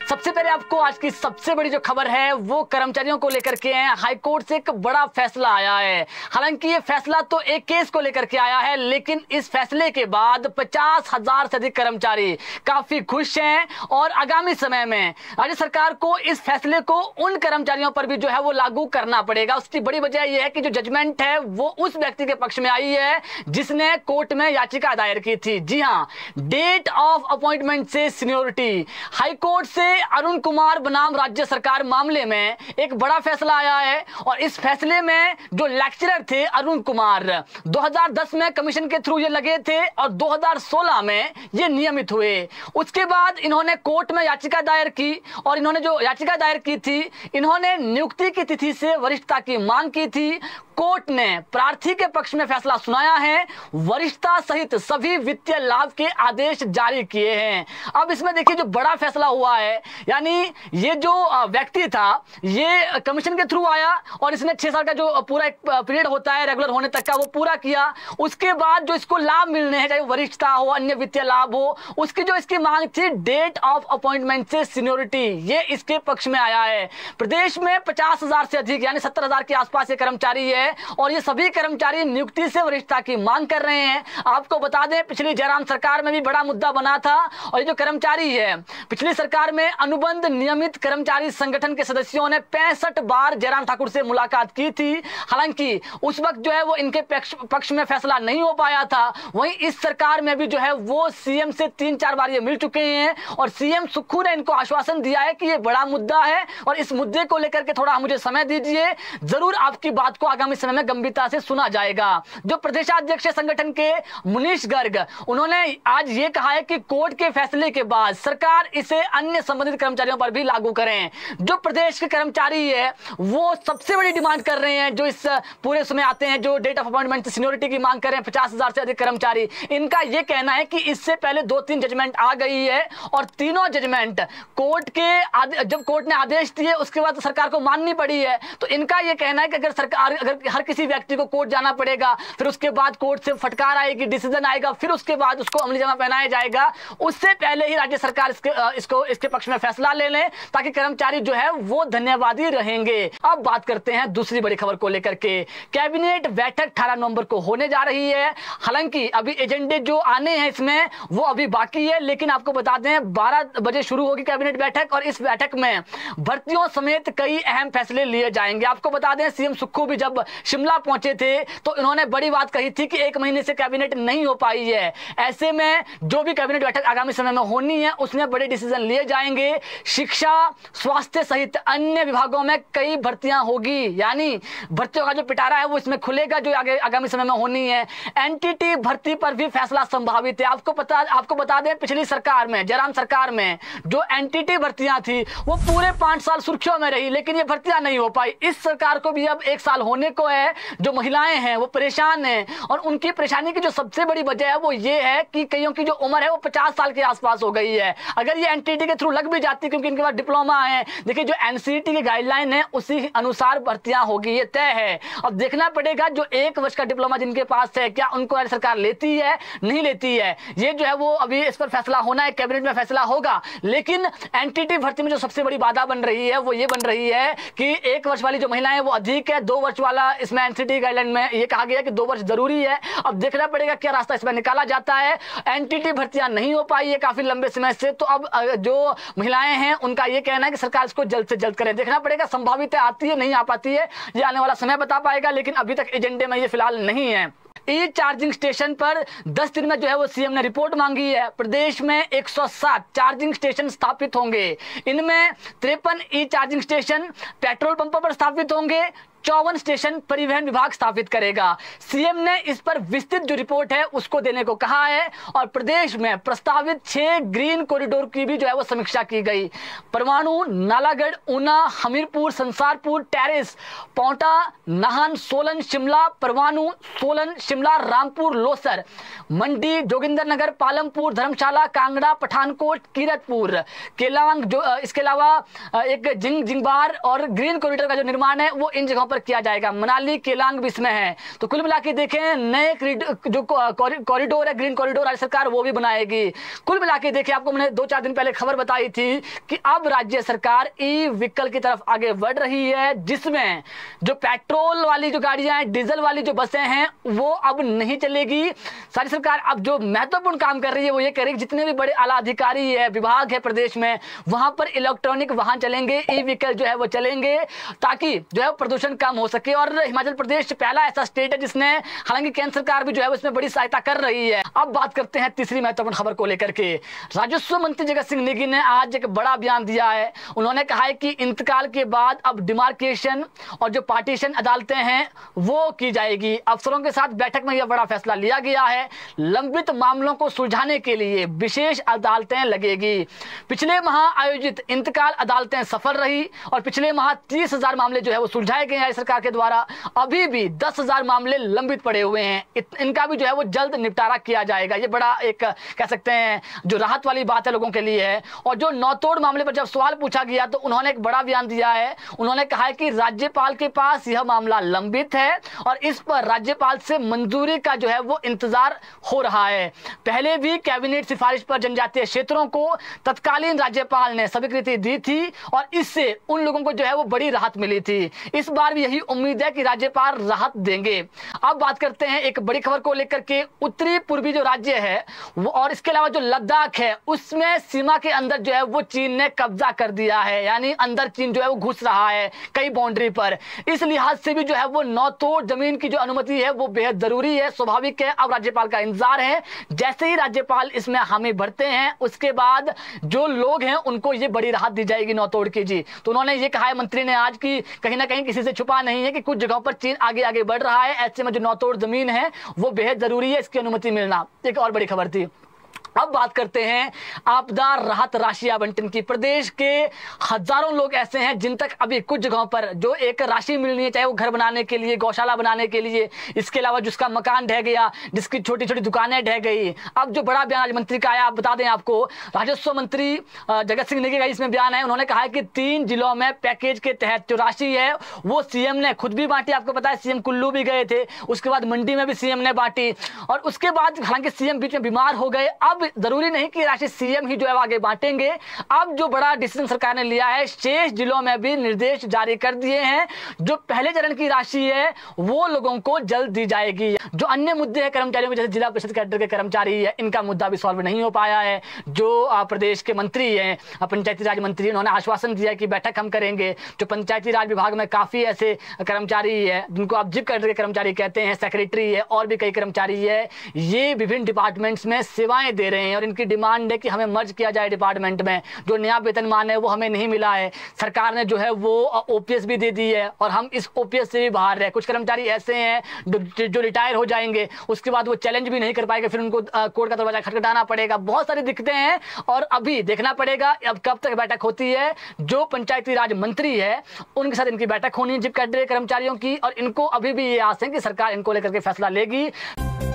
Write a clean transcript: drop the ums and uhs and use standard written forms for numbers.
सबसे पहले आपको आज की सबसे बड़ी जो खबर है वो कर्मचारियों को लेकर के है। हाईकोर्ट से एक बड़ा फैसला आया है। हालांकि ये फैसला तो एक केस को लेकर के आया है, लेकिन इस फैसले के बाद 50,000 से अधिक कर्मचारी काफी खुश हैं और आगामी समय में राज्य सरकार को इस फैसले को उन कर्मचारियों पर भी जो है वो लागू करना पड़ेगा। उसकी बड़ी वजह यह है कि जो जजमेंट है वो उस व्यक्ति के पक्ष में आई है जिसने कोर्ट में याचिका दायर की थी। जी हाँ, डेट ऑफ अपॉइंटमेंट से सीनियोरिटी। हाईकोर्ट से अरुण कुमार बनाम राज्य सरकार मामले में एक बड़ा फैसला आया है और इस फैसले में जो लेक्चरर थे अरुण कुमार 2010 में कमीशन के थ्रू ये लगे थे और 2016 में ये नियमित हुए। उसके बाद इन्होंने कोर्ट में याचिका दायर की और इन्होंने जो याचिका दायर की थी, इन्होंने नियुक्ति की तिथि से वरिष्ठता की मांग की थी। कोर्ट ने प्रार्थी के पक्ष में फैसला सुनाया है, वरिष्ठता सहित सभी वित्तीय लाभ के आदेश जारी किए हैं। अब इसमें देखिए जो बड़ा फैसला हुआ है, यानी ये जो व्यक्ति था ये कमीशन के थ्रू आया और इसने 6 साल का जो पूरा एक पीरियड होता है रेगुलर होने तक का वो पूरा किया। उसके बाद जो इसको लाभ मिलने हैं, चाहे वरिष्ठता हो अन्य वित्तीय लाभ हो, उसकी जो इसकी मांग थी डेट ऑफ अपॉइंटमेंट से सीनियोरिटी, ये इसके पक्ष में आया है। प्रदेश में 50,000 से अधिक यानी 70,000 के आसपास ये कर्मचारी है और ये सभी कर्मचारी नियुक्ति से वरिष्ठता की मांग कर रहे हैं। आपको बता दें पिछली जयराम सरकार में भी बड़ा मुद्दा बना था और ये जो कर्मचारी है पिछली सरकार में अनुबंध नियमित कर्मचारी संगठन के सदस्यों ने 65 बार जयराम ठाकुर से मुलाकात की थी। हालांकि उस वक्त जो है वो इनके पक्ष में फैसला नहीं हो पाया था। वहीं इस सरकार में भी जो है वो सीएम से 3-4 बार ये मिल चुके हैं और सीएम सुक्खू ने इनको आश्वासन दिया है कि ये बड़ा मुद्दा है और इस मुद्दे को लेकर के थोड़ा मुझे समय दीजिए, जरूर आपकी बात को आगामी समय में गंभीरता से सुना जाएगा। जो प्रदेशाध्यक्ष संगठन के मुनीश गर्ग, उन्होंने आज ये कहा है कि कोर्ट के फैसले के बाद सरकार इसे अन्य संबंधित कर्मचारियों पर भी लागू करें। जो प्रदेश के कर्मचारी है वो सबसे बड़ी डिमांड कर रहे हैं, जो इस पूरे समय आते हैं, जो डेट ऑफ अपॉइंटमेंट सीनियोरिटी की मांग कर रहे हैं 50,000 से अधिक कर्मचारी। इनका यह कहना है कि इससे पहले 2-3 जजमेंट आ गई है और तीनों जजमेंट कोर्ट के जब कोर्ट ने आदेश दिए उसके बाद सरकार को माननी पड़ी है। तो इनका यह कहना है कि अगर हर किसी व्यक्ति को कोर्ट जाना पड़ेगा, फिर उसके बाद कोर्ट से फटकार आएगी, डिसीजन आएगा, फिर उसके बाद उसको अमली जमा पहनाया जाएगा, उससे पहले ही राज्य सरकार इसके पक्ष में फैसला ले लें ताकि कर्मचारी जो है वो धन्यवादी रहेंगे। अब बात करते हैं दूसरी बड़ी खबर को लेकर के। कैबिनेट बैठक 18 नवंबर को होने जा रही है। हालांकि अभी एजेंडे जो आने हैं इसमें वो अभी बाकी है, लेकिन आपको बता दें 12 बजे शुरू होगी कैबिनेट बैठक और इस बैठक में भर्तियों समेत कई अहम फैसले लिए जाएंगे। आपको बता दें सीएम सुक्खू भी जब शिमला पहुंचे थे तो इन्होंने बड़ी बात कही थी कि 1 महीने से कैबिनेट नहीं हो पाई है। ऐसे में जो भी कैबिनेट बैठक आगामी समय में होनी है उसमें बड़े डिसीजन लिए जाएंगे। शिक्षा, स्वास्थ्य सहित अन्य विभागों में कई भर्तियां होगी, यानी भर्तियों का जो पिटारा है वो इसमें खुलेगा जो आगामी समय में होनी है। एनटीटी भर्ती पर भी फैसला संभावित है। आपको बता दें पिछली सरकार में, जयराम सरकार में जो एनटीटी भर्तियां थी वो पूरे 5 साल सुर्खियों में रही, लेकिन ये भर्तियां नहीं हो पाई। इस सरकार को भी अब 1 साल होने को है। जो महिलाएं हैं वो परेशान हैं और उनकी परेशानी की जो सबसे बड़ी वजह है वो ये है कि कईयों की जो उम्र है वो 50 साल के आसपास हो गई है। अगर ये एनटीटी के थ्रू लग भी जाती, क्योंकि इनके पास डिप्लोमा है, देखिए जो एनसीईटी की गाइडलाइन है उसी अनुसार भर्तियां होगी, ये तय है। अब देखना पड़ेगा जो 1 वर्ष का डिप्लोमा जिनके पास है क्या उनको राज्य सरकार लेती है नहीं लेती है, ये जो है वो अभी इस पर फैसला होना है, कैबिनेट में फैसला होगा। लेकिन एनटीटी भर्ती में जो सबसे बड़ी बाधा बन रही है वो ये बन रही है कि 1 वर्ष वाली जो महिलाएं वो अधिक है, 2 वर्ष वाला इसमें एनसीईटी गाइडलाइन में ये कहा गया कि 2 वर्ष जरूरी है। अब देखना पड़ेगा क्या रास्ता इसमें निकाला जाता है। एनटीटी भर्तियां नहीं हो पाई है काफी लंबे समय से, तो अब जो महिलाएं हैं उनका ये कहना है कि सरकार इसको जल्द से जल्द करे। देखना पड़ेगा, संभावित है आती है नहीं आ पाती है, ये आने वाला समय बता पाएगा, लेकिन अभी तक एजेंडे में ये फिलहाल नहीं है। ई चार्जिंग स्टेशन पर 10 दिन में जो है वो सीएम ने रिपोर्ट मांगी है। प्रदेश में 107 चार्जिंग स्टेशन स्थापित होंगे। इनमें 53 ई चार्जिंग स्टेशन पेट्रोल पंपों पर स्थापित होंगे, 54 स्टेशन परिवहन विभाग स्थापित करेगा। सीएम ने इस पर विस्तृत जो रिपोर्ट है उसको देने को कहा है और प्रदेश में प्रस्तावित 6 ग्रीन कॉरिडोर की भी जो है वो समीक्षा की गई। परवाणु, नालागढ़, ऊना, हमीरपुर, संसारपुर, टेरिस, पौंटा, नाहन, सोलन, शिमला, परवाणु, सोलन, शिमला, रामपुर, लोसर, मंडी, जोगिंदरनगर, पालमपुर, धर्मशाला, कांगड़ा, पठानकोट, कीरतपुर, केलांग, जो इसके अलावा एक जिंगबार और ग्रीन कॉरिडोर का जो निर्माण है वो इन जगहों पर पर किया जाएगा। मनाली केलांग भी इसमें है। तो कुल मिला के देखें, नए जो कॉरिडोर है, ग्रीन कॉरिडोर राज्य सरकार वो भी बनाएगी। कुल मिला के देखें, आपको मैंने 2-4 दिन पहले खबर बताई थी कि अब राज्य सरकार ई व्हीकल की तरफ आगे बढ़ रही है, जिसमें जो पेट्रोल वाली जो गाड़ियां हैं, डीजल वाली जो बसें हैं, वो अब नहीं चलेगी। सारी सरकार अब जो महत्वपूर्ण काम कर रही है वो ये करेगी, जितने भी बड़े आला अधिकारी है, विभाग है प्रदेश में, वहां पर इलेक्ट्रॉनिक वाहन चलेंगे, ई व्हीकल जो है वो चलेंगे, ताकि जो है प्रदूषण कम हो सके। और हिमाचल प्रदेश पहला ऐसा स्टेट है जिसने, हालांकि केंद्र सरकार भी जो है उसमें बड़ी सहायता कर रही है। अब बात करते हैं तीसरी महत्वपूर्ण खबर को लेकर के। राजस्व मंत्री जगत सिंह नेगी ने आज एक बड़ा बयान दिया है। उन्होंने कहा है कि इंतकाल के बाद अब डिमार्केशन और जो पार्टीशन अदालतें हैं वो की जाएगी। अफसरों के साथ बैठक में यह बड़ा फैसला लिया गया है। लंबित मामलों को सुलझाने के लिए विशेष अदालतें लगेगी। पिछले माह आयोजित इंतकाल अदालतें सफल रही और पिछले माह 30,000 मामले जो है वो सुलझाए गए हैं सरकार के द्वारा। अभी भी 10,000 मामले लंबित पड़े हुए हैं, इनका भी जो है वो जल्द निपटारा किया जाएगा। ये बड़ा एक कह सकते हैं जो राहत वाली बात है लोगों के लिए है। और जो नौतोड़ मामले पर जब सवाल पूछा गया तो उन्होंने एक बड़ा बयान दिया है। उन्होंने कहा है कि राज्यपाल के पास यह मामला लंबित है और इस पर राज्यपाल से मंजूरी का जो है वो इंतजार हो रहा है। पहले भी कैबिनेट सिफारिश पर जनजातीय क्षेत्रों को तत्कालीन राज्यपाल ने स्वीकृति दी थी और इससे उन लोगों को जो है वो बड़ी राहत मिली थी। इस बार भी यही उम्मीद है कि राज्यपाल राहत देंगे। अब बात करते हैं एक बड़ी खबर को लेकर के। उत्तरी पूर्वी जो राज्य है वो और इसके अलावा जो लद्दाख है, उसमें सीमा के अंदर जो है वो चीन ने कब्जा कर दिया है, यानी अंदर चीन जो है वो घुस रहा है कई बाउंड्री पर। इस लिहाज से भी जो है वो नौतोड़ जमीन की जो अनुमति है वो बेहद जरूरी है, स्वाभाविक है। अब राज्यपाल का इंतजार है, जैसे ही राज्यपाल इसमें हामी भरते हैं उसके बाद जो लोग हैं उनको ये बड़ी राहत दी जाएगी नौतोड़ की जी। तो उन्होंने ये कहा है मंत्री ने आज की कहीं ना कहीं किसी से छुपा नहीं है कि कुछ जगहों पर चीन आगे आगे बढ़ रहा है। ऐसे में जो नौतोड़ जमीन है वो बेहद जरूरी है, इसकी अनुमति मिलना। एक और बड़ी खबर थी। अब बात करते हैं आपदा राहत राशि आवंटन की। प्रदेश के हजारों लोग ऐसे हैं जिन तक अभी कुछ जगहों पर जो एक राशि मिलनी है, चाहे वो घर बनाने के लिए, गौशाला बनाने के लिए, इसके अलावा जिसका मकान ढह गया, जिसकी छोटी छोटी दुकानें ढह गई। अब जो बड़ा बयान आज मंत्री का आया, आप बता दें आपको, राजस्व मंत्री जगत सिंह नेगी का इसमें बयान है। उन्होंने कहा है कि 3 जिलों में पैकेज के तहत जो राशि है वो सीएम ने खुद भी बांटी। आपको पता है सीएम कुल्लू भी गए थे, उसके बाद मंडी में भी सीएम ने बांटी और उसके बाद हालांकि सीएम बीच में बीमार हो गए। अब जरूरी नहीं कि राशि सीएम ही जो है आगे बांटेंगे। अब जो बड़ा डिसीजन सरकार ने लिया है, शेष जिलों में भी निर्देश जारी कर दिए हैं। जो पहले चरण की राशि है वो लोगों को जल्द दी जाएगी। जो अन्य मुद्दे हैं कर्मचारियों में, जैसे जिला परिषद कैडर के कर्मचारी है, इनका मुद्दा भी सॉल्व नहीं हो पाया है। जो प्रदेश के मंत्री हैं, पंचायती राज मंत्री, उन्होंने आश्वासन दिया कि बैठक हम करेंगे। जो पंचायती राज विभाग में काफी ऐसे कर्मचारी है जिनको आप जिप कैडर के कर्मचारी कहते हैं, सेक्रेटरी है और भी कई कर्मचारी है, ये विभिन्न डिपार्टमेंट्स में सेवाएं दे रहे हैं और इनकी डिमांड है कि हमें मर्ज किया जाए डिपार्टमेंट में। जो नया वेतनमान है वो हमें नहीं मिला है, सरकार ने जो है वो ओपीएस भी दे दी है और हम इस ओपीएस से भी बाहर है। कुछ कर्मचारी ऐसे हैं जो रिटायर हो जाएंगे, उसके बाद वो चैलेंज भी नहीं कर पाएंगे, फिर उनको कोर्ट का दरवाजा खटखटाना पड़ेगा। बहुत सारी दिक्कतें हैं और अभी देखना पड़ेगा अब कब तक बैठक होती है। जो पंचायती राज मंत्री है उनके साथ इनकी बैठक होनी है जिप कैडर कर्मचारियों की, और इनको अभी भी ये आस है कि सरकार इनको लेकर के फैसला लेगी।